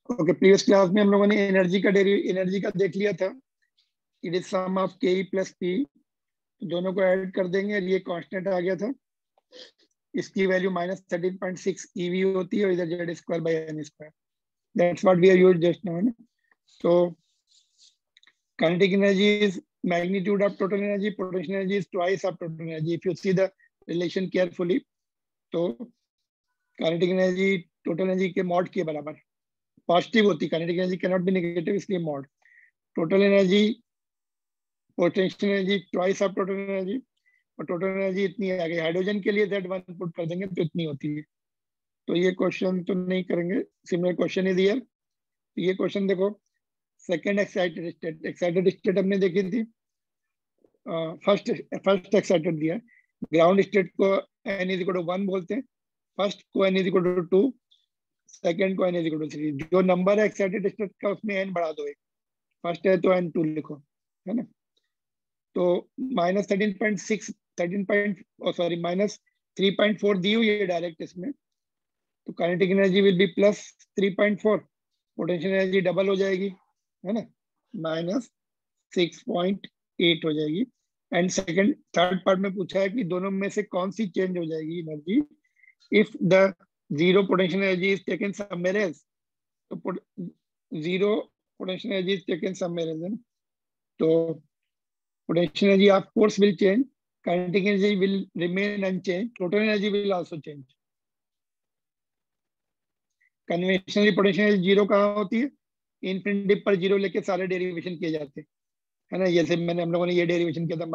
Okay, previous class में हम लोगों ने एनर्जी का देख लिया था। It is sum of K plus P, दोनों को ऐड कर देंगे और ये कांस्टेंट आ गया था। इसकी वैल्यू -13.6 EV होती है और इधर Z square by n square. That's what we are used just now. तो kinetic energy is magnitude of total energy, potential energy is twice of total energy. If you see the relation carefully, तो kinetic energy total energy के mod के बराबर positive होती है। Kinetic energy can not be negative, इसलिए mod. Total energy potential energy twice of total energy, और total energy इतनी आ गई। हाइड्रोजन के लिए Z1 पुट कर देंगे तो इतनी होती है। तो ये क्वेश्चन तो नहीं करेंगे, सिमिलर क्वेश्चन इज हियर। ये क्वेश्चन देखो, सेकेंड एक्साइटेड स्टेट हमने देखी थी। फर्स्ट एक्साइटेड दिया, ग्राउंड स्टेट को n=1 बोलते हैं, फर्स्ट को n=2, सेकेंड को n=3। जो नंबर है एक्साइटेड स्टेट का उसमें n बढ़ा दो, एक फर्स्ट है तो n2 लिखो, है ना। तो -3.4 दी हुई है डायरेक्ट इसमें, तो kinetic energy will be +3.4, potential energy double हो जाएगी, है ना, -6.8 हो जाएगी। एंड थर्ड पार्ट में पूछा है कि दोनों में से कौन सी चेंज हो जाएगी energy if the zero potential energy is taken somewhere else. तो zero potential energy is taken somewhere else, है ना। तो potential energy of course will change, kinetic energy will remain unchanged, total energy will also change. Conventionally potential energy zero कहाँ होती है? Infinity पर zero लेके सारे डेरिवेशन किए जाते हैं, है ना। जैसे हम लोगों ने ये डेरिवेशन किया था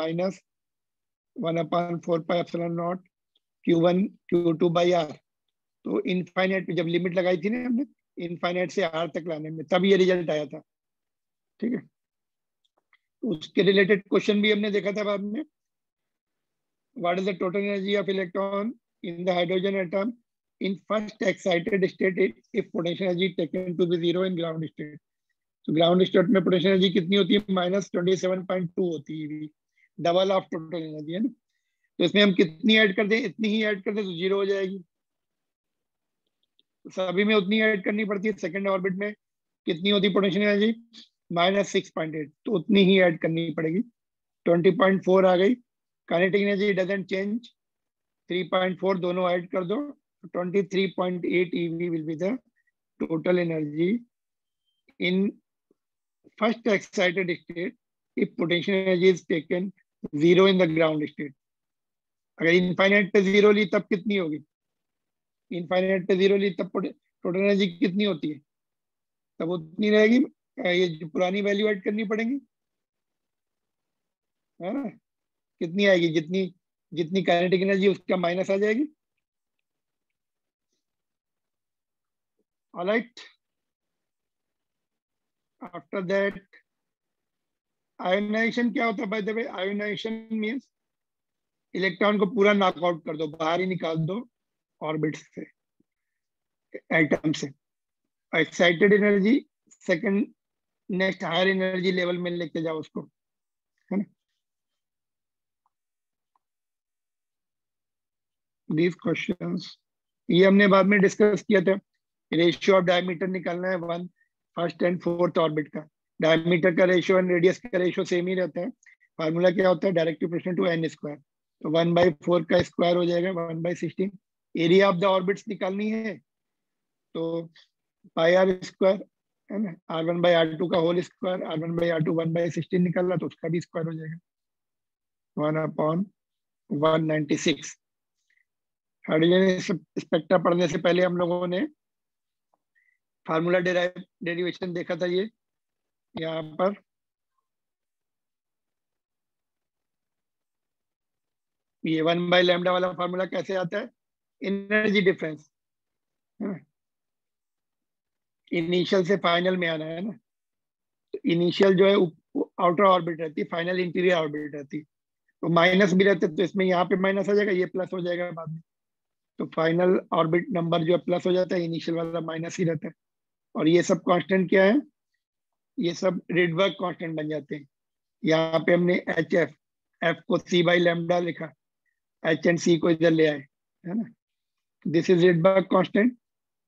-1/4πε0 Q1 Q2/R। तो इनफाइनाइट जब लिमिट लगाई थी ना हमने, इनफाइनाइट से R तक लाने में, तब ये रिजल्ट आया था, ठीक है। उसके रिलेटेड क्वेश्चन भी हमने देखा था बाद में। What is the total energy of electron in the hydrogen atom in first excited state if potential energy taken to be zero in ground state. तो ग्राउंड स्टेट में पोटेंशियल एनर्जी कितनी होती है? -27.2 होती है, डबल ऑफ टोटल एनर्जी, है ना। तो इसमें हम कितनी ऐड कर दें? इतनी ही ऐड कर दें तो जीरो हो जाएगी। सभी में उतनी ऐड करनी पड़ती है। सेकेंड ऑर्बिट में कितनी होती है पोटेंशियल एनर्जी? -6.8, तो उतनी ही ऐड करनी पड़ेगी। 20.4 आ गई। काइनेटिक एनर्जी डजंट चेंज, 3.4 दोनों ऐड कर दो, 23.8 EV will be the total energy in first excited state if potential energy is taken zero in the ground state. अगर इनफाइनाइट पे जीरो ली तब कितनी होगी? इनफाइनाइट पे जीरो ली तब टोटल एनर्जी कितनी होती है? तब उतनी रहेगी। ये जो पुरानी वैल्यू ऐड करनी पड़ेगी, है ना। कितनी आएगी? जितनी काइनेटिक एनर्जी उसका माइनस आ जाएगी। ऑलराइट, आफ्टर दैट आयोनाइजेशन क्या होता है? By the way, ionization means electron को पूरा नॉकआउट कर दो, बाहर ही निकाल दो ऑर्बिट से, एटम से। Excited energy second next higher energy level में लेके जाओ उसको, है ना। दीज क्वेश्चंस ये हमने बाद में डिस्कस किया था। रेशियो ऑफ डायमीटर निकालना है 1 फर्स्ट एंड फोर्थ ऑर्बिट का। डायमीटर का रेशियो एंड रेडियस का रेशियो सेम ही रहता है। फार्मूला क्या होता है? Direct proportional to n square. तो 1/4 का स्क्वायर हो जाएगा 1/16। एरिया ऑफ द ऑर्बिट्स निकालनी है तो πr स्क्वायर, है ना। R1/R2 का होल स्क्वायर, R1/R2 1/16 निकालना तो उसका भी स्क्वायर हो जाएगा 1/196। हाइड्रोजन स्पेक्ट्रा पढ़ने से पहले हम लोगों ने फार्मूला डेरिवेशन देखा था। ये यहाँ पर ये 1/λ वाला फार्मूला कैसे आता है? एनर्जी डिफरेंस, है ना। इनिशियल से फाइनल में आना है ना। तो इनिशियल जो है आउटर ऑर्बिट रहती है, फाइनल इंटीरियर ऑर्बिट रहती है। तो माइनस भी रहते तो इसमें यहाँ पे माइनस आ जाएगा, ये प्लस हो जाएगा बाद में। तो फाइनल ऑर्बिट नंबर जो है प्लस हो जाता है, इनिशियल वाला माइनस ही रहता है। और ये सब कांस्टेंट क्या है? ये सब रिडबर्ग कांस्टेंट बन जाते हैं। यहाँ पे हमने HF, F को c/λ लिखा, H एंड C को इधर ले आए, है ना। This is Rydberg constant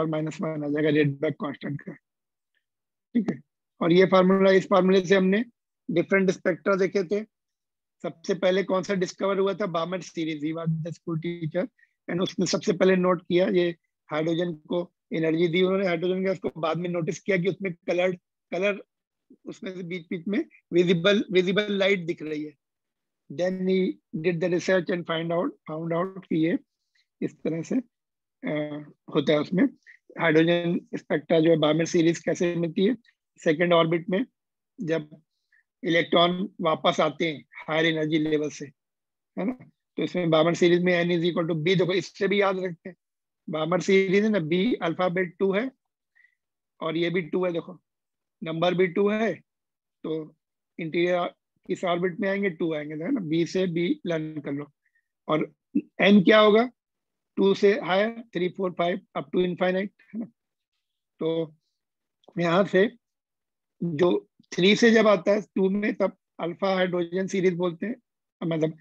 power -1 आ जाएगा रेडबर्ग कांस्टेंट का, ठीक है। और ये फार्मूला, इस फार्मूले से हमने डिफरेंट स्पेक्ट्रा देखे थे। सबसे पहले कौन सा डिस्कवर हुआ था, Balmer series, he was the school teacher, and उसने सबसे पहले नोट किया ये हाइड्रोजन को एनर्जी दी उन्होंने हाइड्रोजन गैस को। बाद में नोटिस किया कि उसमें कलर उसमें से बीच बीच में विजिबल लाइट दिख रही है। Then he did the research and found out कि ये इस तरह से होता है। उसमें हाइड्रोजन स्पेक्ट्रा जो है बामर सीरीज कैसे मिलती है, सेकेंड ऑर्बिट में जब इलेक्ट्रॉन वापस आते हैं हायर एनर्जी लेवल से, है ना, तो इसमें बामर सीरीज में n is equal to B, देखो इससे भी याद रखते हैं, बामर सीरीज है ना, बी अल्फाबेट 2 है और ये भी 2 है, देखो नंबर भी 2 है, तो इंटीरियर किस ऑर्बिट में आएंगे, 2 आएंगे, है ना, बी से बी लर्न कर लो। और n क्या होगा, 2 से हायर 3 4 5 अप टू इनफाइनाइट, है ना। तो यहाँ से जो 3 से जब आता है 2 में, तब अल्फा हाइड्रोजन सीरीज बोलते हैं, मतलब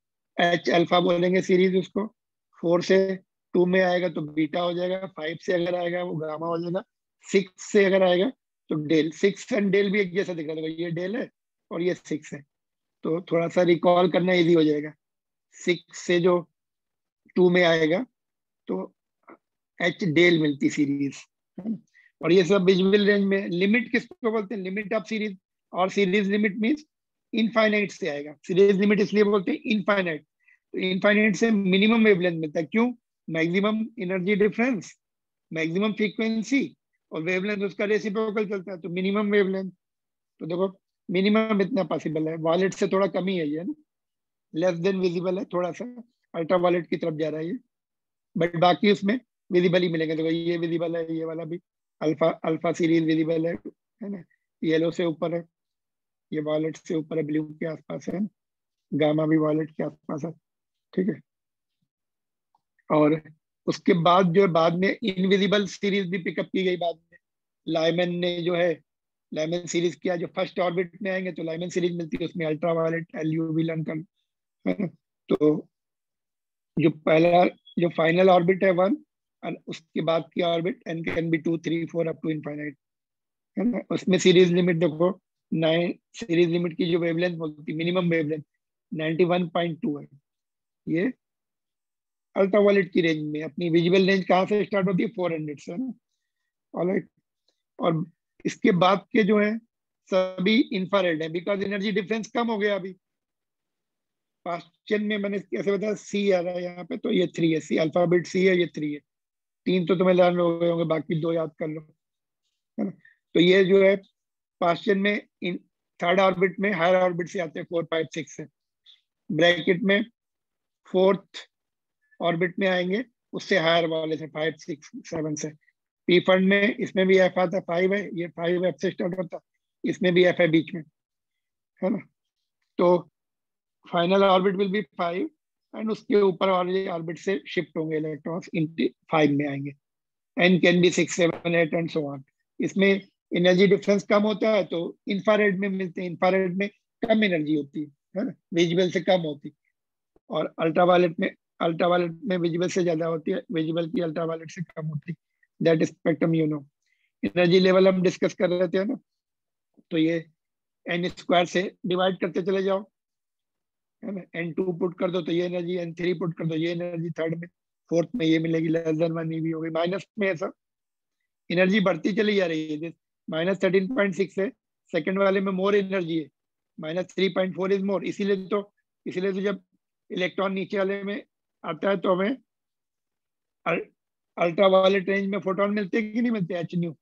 H अल्फा बोलेंगे सीरीज उसको। 4 से 2 में आएगा तो बीटा हो जाएगा, 5 से अगर आएगा वो गामा हो जाएगा, 6 से अगर आएगा तो डेल। 6 एंड डेल भी एक जैसा दिख रहा है, ये डेल है और ये 6 है, तो थोड़ा सा रिकॉल करना इजी हो जाएगा। 6 से जो 2 में आएगा तो H डेल मिलती सीरीज, है ना। और ये सब विजुअल रेंज में। लिमिट किसको बोलते हैं, लिमिट ऑफ सीरीज, और सीरीज लिमिट मींस इनफाइनाइट से आएगा। सीरीज लिमिट इसलिए बोलते हैं इनफाइनाइट, तो इनफाइनाइट से मिनिमम वेवलेंथ मिलता है। क्यों, maximum energy difference, maximum frequency, और वेवलेंथ उसका रेसिप्रोकल चलता है, तो मिनिमम वेवलेंथ। तो देखो मिनिमम इतना पॉसिबल है, वॉलेट से थोड़ा कम ही है ये ना, लेस देन विजिबल है, थोड़ा सा अल्ट्रा वॉलेट की तरफ जा रहा है ये, बट बाकी उसमें विजिबल ही मिलेंगे। देखो ये विजिबल है, ये वाला भी अल्फा सीरीज विजिबल है ना, येलो से ऊपर है, ये वॉलेट से ऊपर है, ब्लू के आसपास है, गामा भी वॉलेट के आसपास है, ठीक है। और उसके बाद जो है, बाद में इनविजिबल सीरीज भी पिकअप की गई बाद में। लाइमन ने जो है लाइमन सीरीज किया, जो फर्स्ट ऑर्बिट में आएंगे तो लाइमन सीरीज मिलती है, उसमें अल्ट्रा वायलेट एलयूवी लर्न कर, है ना। तो जो पहला जो फाइनल ऑर्बिट है 1, और उसके बाद की orbit n can be 2 3 4 up to infinite, है ना। उसमें सीरीज लिमिट देखो 9, सीरीज लिमिट की जो वेवलेंथ बोलती है, मिनिमम वेवलेंथ 91.2 है। ये अल्ट्रावायलेट की रेंज में, अपनी विजिबल रेंज कहाँ से स्टार्ट होती है, 400 से, है ना। ऑलराइट, और इसके बाद के जो है सभी इंफ्रारेड है, बिकॉज एनर्जी डिफरेंस कम हो गया अभी। क्वेश्चन में मैंने कैसे बताया, सी आ रहा है यहाँ पे, तो ये 3 है, सी अल्फाबेट सी है, ये 3 है। 3 तो तुम्हें लर्न हो गए होंगे, बाकी 2 याद कर लो, है ना। तो ये जो है क्वेश्चन में इन थर्ड ऑर्बिट में हायर ऑर्बिट से आते हैं, 4 5 6 से, ब्रैकेट में फोर्थ ऑर्बिट में आएंगे उससे हायर वाले से 5 6 7 से। पी फंड में इसमें भी एफ आता, 5 है, ये 5 एफ से स्टार्ट होता, इसमें भी एफ है बीच में, है ना। तो final orbit will be 5, and उसके ऊपर वाले ऑर्बिट से शिफ्ट होंगे इलेक्ट्रॉन्स, इन 5 में आएंगे। N can be 6 7 8 and so on. इसमें एनर्जी डिफरेंस कम होता है तो इंफ्रारेड में मिलते हैं, इंफ्रारेड में कम एनर्जी होती है ना, विजिबल से कम होती, और अल्ट्रावायलेट में विजिबल से ज्यादा होती है, विजिबल की अल्ट्रावायलेट से कम होती है। That spectrum you know. Energy level हम डिस्कस कर रहे थे ना, तो ये n स्क्वायर से डिवाइड करते चले जाओ, है ना। n2 पुट कर दो तो ये एनर्जी, n3 पुट कर दो ये एनर्जी, थर्ड में फोर्थ में ये मिलेगी, लेस देन 1 भी हो गई। माइनस में ऐसा एनर्जी बढ़ती चली जा रही है, -13.6 है, सेकंड वाले में मोर एनर्जी है, -3.4 इज मोर। इसीलिए तो जब इलेक्ट्रॉन नीचे वाले में आता है तो हमें अल्ट्रा वायलेट रेंज में फोटोन मिलते हैं कि नहीं मिलते, एच न्यू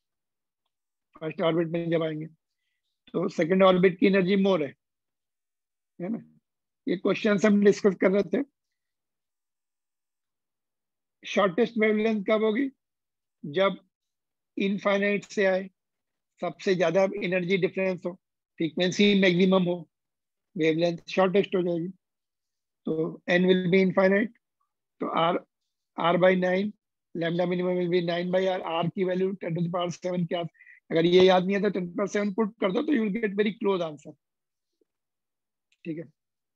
फर्स्ट ऑर्बिट में जब आएंगे, तो सेकंड ऑर्बिट की एनर्जी मोर है ना। ये क्वेश्चन हम डिस्कस कर रहे थे। शॉर्टेस्ट वेवलेंथ कब होगी, जब इनफाइनाइट से आए, सबसे ज्यादा एनर्जी डिफरेंस हो, फ्रीक्वेंसी मैक्सिमम हो, वेवलेंथ शॉर्टेस्ट हो जाएगी। तो n विल बी इनफाइनाइट, तो r by 9 lambda minimum will be 9/r, r की वैल्यू 10⁻7 क्या, अगर ये याद नहीं है तो 10⁻7 पुट कर दो तो you will get very close answer. ठीक है,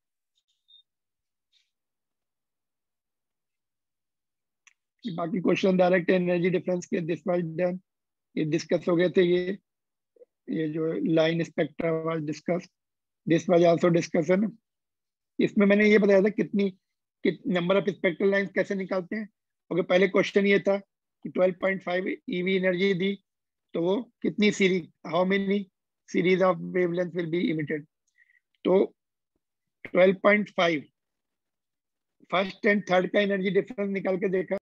बाकी क्वेश्चन डायरेक्ट एनर्जी डिफरेंस के दिस वाज डन, ये डिस्कस हो गए थे। ये जो line spectra was discuss, this was also discussion. इसमें मैंने ये बताया था नंबर ऑफ स्पेक्ट्रल लाइंस कैसे निकालते हैं। ओके, पहले क्वेश्चन ये था कि 12.5 ईवी एनर्जी दी, तो वो कितनी series, how many series of wavelength will be emitted. तो 12.5 फर्स्ट एंड थर्ड का एनर्जी डिफरेंस निकाल के देखा,